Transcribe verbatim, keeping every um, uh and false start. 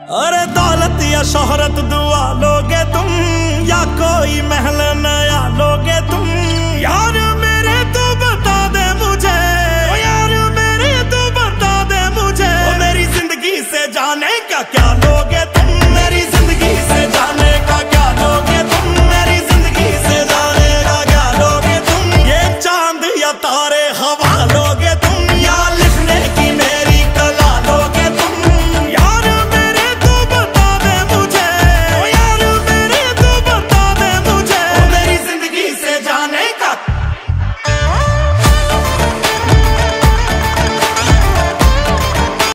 अरे दौलत या शोहरत दुआ लोगे तुम, या कोई महल नया लोगे तुम। यार मेरे तू बता दे मुझे, ओ यार मेरे तू बता दे मुझे, ओ मेरी जिंदगी से जाने का क्या लोगे